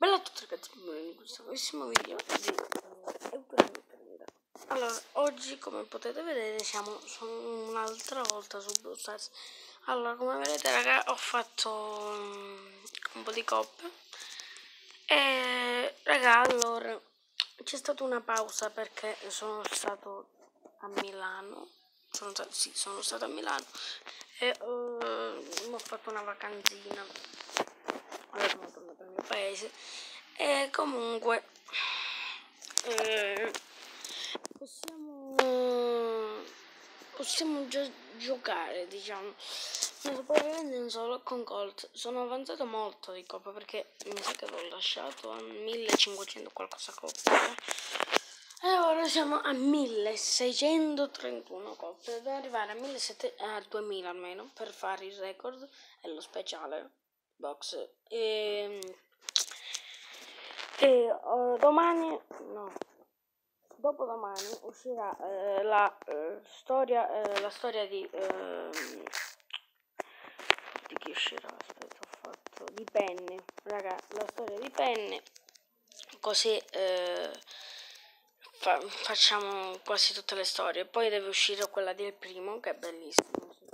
Bella a tutti ragazzi, benvenuti in questo nuovissimo video di Allora, oggi come potete vedere siamo un'altra volta su Brawl Stars. Allora, come vedete raga, ho fatto un po' di coppe e raga, allora c'è stata una pausa perché sono stato a Milano. Sono stato a Milano e ho fatto una vacanzina. Ora sono tornato al mio paese e comunque possiamo già giocare, diciamo. Non sopravvivendo in solo con Colt. Sono avanzato molto di coppa perché mi sa che l'ho lasciato a 1500 qualcosa coppe. E ora siamo a 1631 coppe. Devo arrivare a 2000 almeno per fare il record e lo speciale box. Domani, no, dopodomani uscirà la storia di chi uscirà? Aspetta, ho fatto di Penny, raga, la storia di Penny, così facciamo quasi tutte le storie. Poi deve uscire quella del primo, che è bellissima.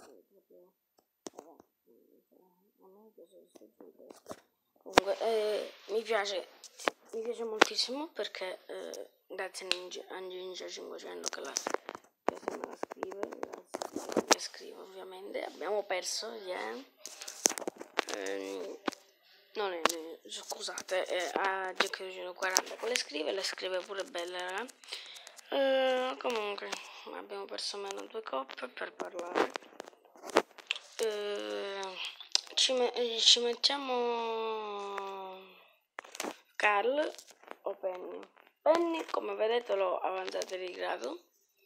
Comunque mi piace moltissimo perché grazie a Ninja 500 che me la scrive, grazie, che scrive ovviamente. Abbiamo perso, non è, scusate, a Jack 240 che le scrive pure belle, raga. Comunque abbiamo perso meno 2 coppe per parlare. Ci mettiamo Carl o Penny. Penny, come vedete, l'ho avanzata di grado.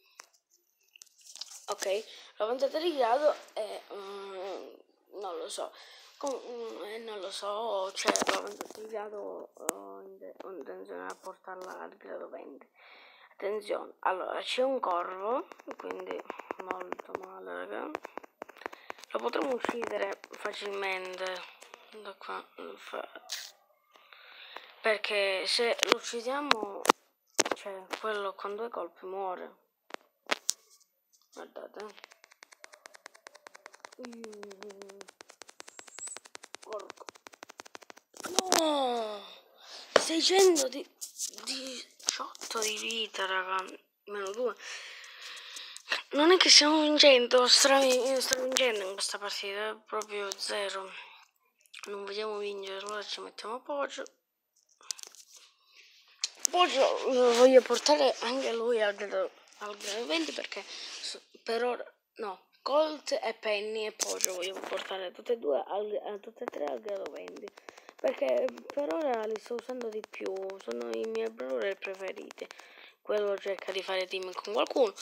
Ok, l'ho avanzata di grado e non lo so. Non lo so, cioè l'ho avanzata di grado, ho intenzione a portarla al grado 20. Attenzione, allora c'è un corvo, quindi molto male, raga. Lo potremmo uccidere facilmente da qua, perché se lo uccidiamo, cioè quello con 2 colpi muore. Guardate. Porco. No! 618 di vita, raga. Meno 2. Non è che stiamo vincendo, stravincendo in questa partita, è proprio 0. Non vogliamo vincere, allora ci mettiamo Poggio. Poggio lo voglio portare anche lui al grado 20 perché per ora, no, Colt e Penny e Poggio voglio portare tutte e due, tutte e tre al grado 20. Perché per ora li sto usando di più, sono i miei brawler preferiti. Quello cerca di fare team con qualcuno.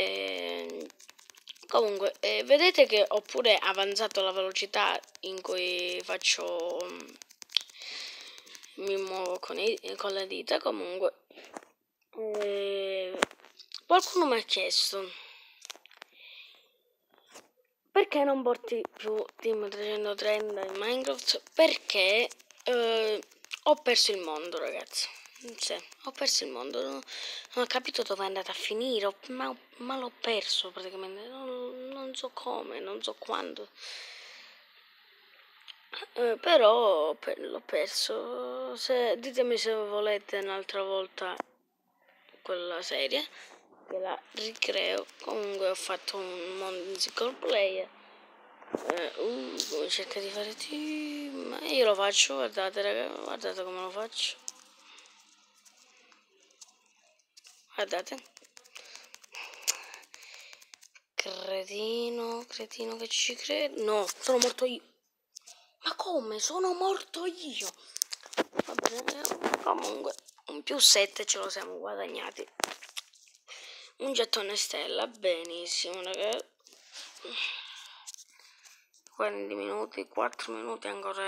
Comunque, vedete che ho pure avanzato la velocità in cui mi muovo con le dita. Comunque, qualcuno mi ha chiesto perché non porti più Team 330 in Minecraft? Perché ho perso il mondo, ragazzi. Sì, ho perso il mondo, non ho capito dove è andata a finire, ma l'ho perso praticamente, non so come, non so quando, però l'ho perso. Ditemi se volete un'altra volta quella serie, che la ricreo. Comunque ho fatto un mondo in single player, cerca di fare team, io lo faccio, guardate raga, guardate come lo faccio. Guardate. Cretino che ci crede. No, sono morto io. Ma come? Sono morto io. Va bene, comunque, un +7 ce lo siamo guadagnati. Un gettone stella, benissimo, ragazzi. 40 minuti, 4 minuti ancora.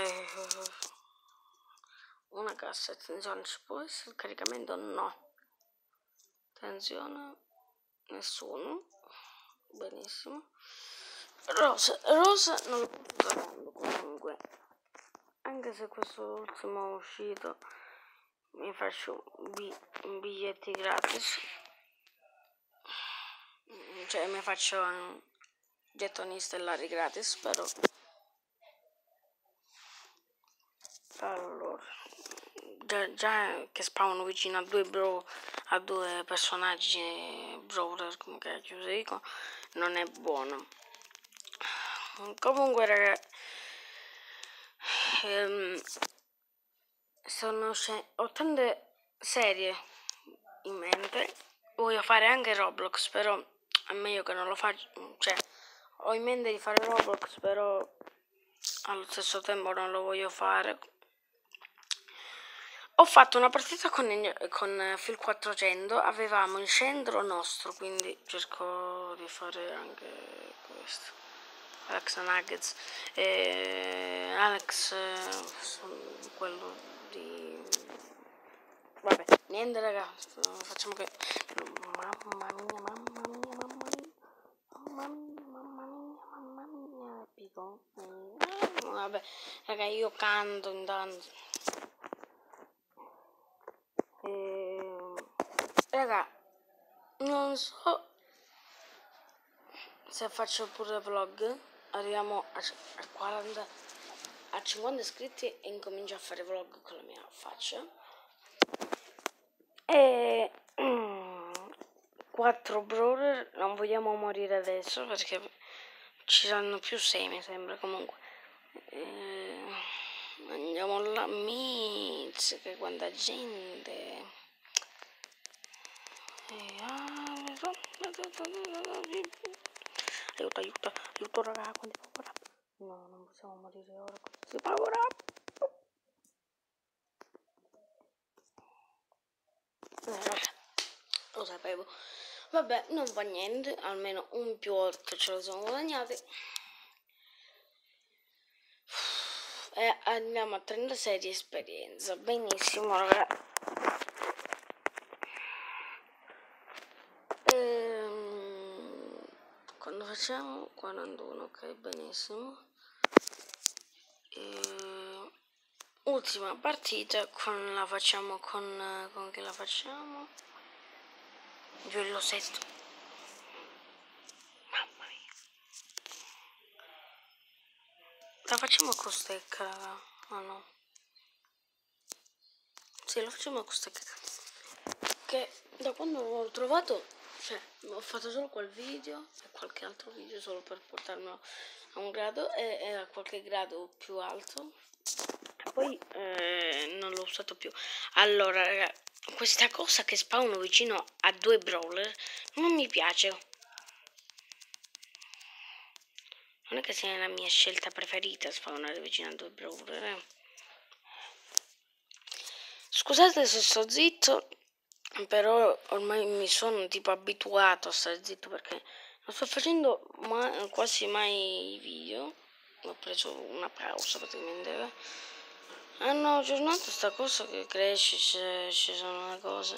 Una cassa, attenzione, ci può essere il caricamento? No. Attenzione, nessuno. Benissimo. Rosa non lo sto trovando comunque, anche se questo ultimo è uscito, mi faccio biglietti gratis, cioè mi faccio gettoni stellari gratis, però. Allora, già che spawnano vicino a due personaggi brawler, come cacchio si dico, non è buono. Comunque raga, ho tante serie in mente, voglio fare anche Roblox, però è meglio che non lo faccia, cioè ho in mente di fare Roblox, però allo stesso tempo non lo voglio fare. Ho fatto una partita con Phil 400, avevamo il centro nostro, quindi cerco di fare anche questo. Alex Nuggets e Alex quello di... Vabbè, niente raga, facciamo che... Mamma mia, Pico. Vabbè, raga, io canto intanto. Raga, non so se faccio pure vlog, arriviamo a 50 iscritti e incomincio a fare vlog con la mia faccia. E 4 brawler, non vogliamo morire adesso perché ci saranno più 6 mi sembra comunque. Andiamo là, che quanta gente. Aiuto raga, quanti power up. No, non possiamo morire ora, questi power up. Lo sapevo. Vabbè, non fa niente, almeno un più 8 ce lo siamo guadagnati. E andiamo a 36 di esperienza. Benissimo, raga. Quando facciamo 41, ok, benissimo. Ultima partita la facciamo con che la facciamo? Giulio Sesto. Mamma mia. La facciamo con stecca, raga. Ah no. Sì, la facciamo con stecca. Che da quando l'ho trovato, cioè, ho fatto solo quel video e qualche altro video solo per portarmelo a un grado e a qualche grado più alto. E poi non l'ho usato più. Allora, raga, questa cosa che spawno vicino a 2 brawler non mi piace. Non è che sia la mia scelta preferita spawnare vicino a 2 brawler. Scusate se sto zitto, però ormai mi sono tipo abituato a stare zitto perché non sto facendo quasi mai video. Ho preso una pausa praticamente. Hanno aggiornato sta cosa che cresce, ci sono le cose.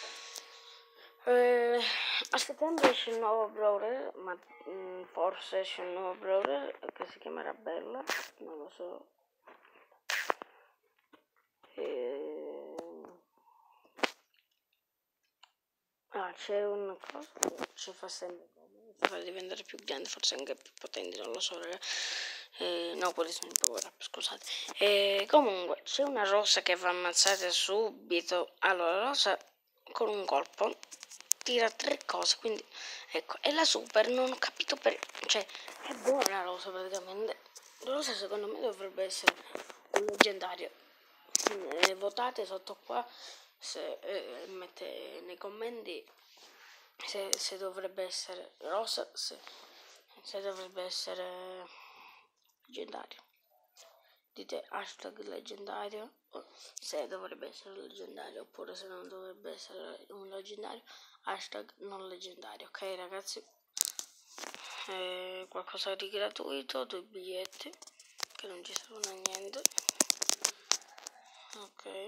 A settembre esce il nuovo brawler, ma forse esce il nuovo brawler che si chiamerà Bella, non lo so. C'è una cosa che ci fa sempre ci fa diventare più grande, forse anche più potenti, non lo so, raga. No, quelli sono i power up, scusate. Comunque, c'è una rosa che va ammazzata subito. Allora, la rosa con un colpo tira 3 cose, quindi ecco, è la super, non ho capito cioè, è buona la rosa praticamente. La rosa secondo me dovrebbe essere un leggendario. Votate sotto qua se mette nei commenti se dovrebbe essere rosa, se dovrebbe essere leggendario. Dite hashtag leggendario se dovrebbe essere leggendario, oppure se non dovrebbe essere un leggendario, hashtag non leggendario. Ok ragazzi, qualcosa di gratuito, 2 biglietti che non ci servono a niente. Ok.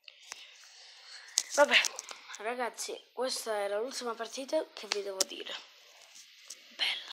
Vabbè ragazzi, questa era l'ultima partita che vi devo dire.